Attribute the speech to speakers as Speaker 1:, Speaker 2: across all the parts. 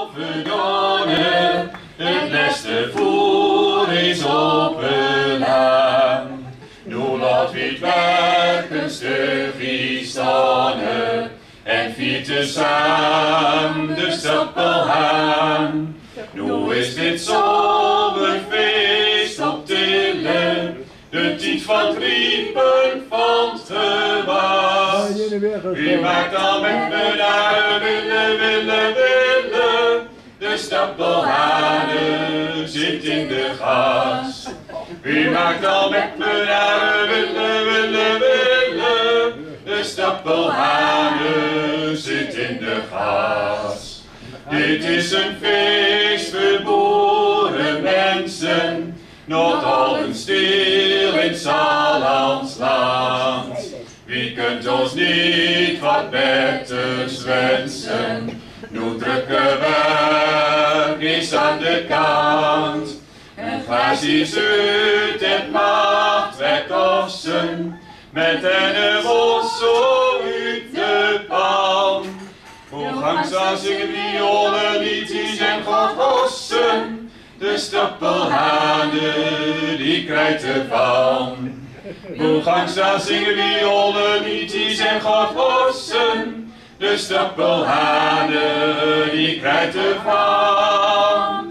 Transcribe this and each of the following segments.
Speaker 1: verdonen, het beste voer is op een laan. Nu laat wie het werk een stukje staan en viert tezamen de stappelhaan. Nu is dit zomerfeest op Tille, de tijd van het riepen van het gewas. Wie maakt dan met me naar willen, de stappelhanen zit in de gas. Wie maakt dan met me naar willen, de stappelhanen zit in de gas. Dit is een feest voor boerenmensen, nog allen stil in Sallands land. Wie kunt ons niet wat betters wensen? Nu drukke werk is aan de kant. En glas is uit het machtwerk kosten, met een wossel uit de pan. Hoe gangs dan zingen violen, liedjes en godhossen, de stappelhanen die krijgt ervan. Hoe gangs dan zingen violen, liedjes en godhossen, de stappelhanen die krijgt ervan.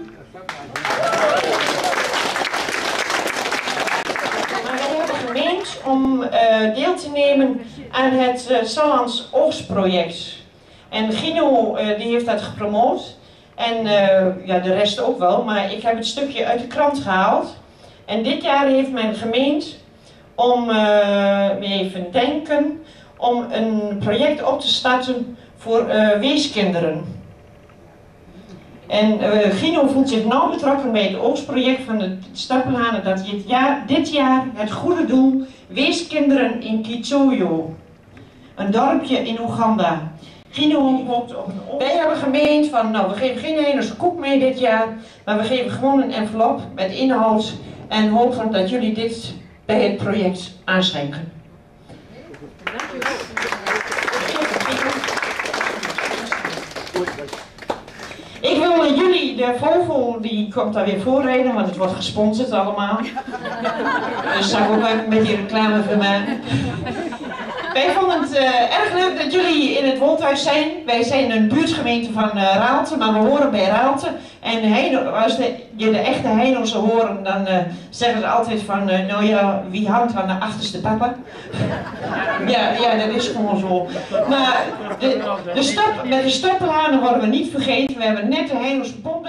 Speaker 2: Maar we hebben gemeend om deel te nemen aan het Sallands oogstproject. En Gino die heeft dat gepromoot. En ja, de rest ook wel, maar ik heb het stukje uit de krant gehaald. En dit jaar heeft men gemeend om, even denken, om een project op te starten voor weeskinderen. En Gino voelt zich nauw betrokken bij het oogstproject van het Stappelhanen dat dit jaar het goede doel Weeskinderen in Kitsoyo, een dorpje in Oeganda. Gino hoopt op een Wij hebben gemeend van, nou, we geven geen Heinerse koek mee dit jaar, maar we geven gewoon een envelop met inhoud en hopen dat jullie dit bij het project aanschenken. Ik wil jullie, de Volvo, die komt daar weer voorrijden, want het wordt gesponsord allemaal. Dus zou ik ook even een beetje reclame voor maken. Wij vonden het erg leuk dat jullie in het woonhuis zijn. Wij zijn een buurtgemeente van Raalte, maar we horen bij Raalte. En als je de echte Heidelsen horen, dan zeggen ze altijd van, nou ja, wie hangt aan de achterste papa? Ja, dat is gewoon zo. Maar met de Stappelhanen worden we niet vergeten. We hebben net de Heidelsen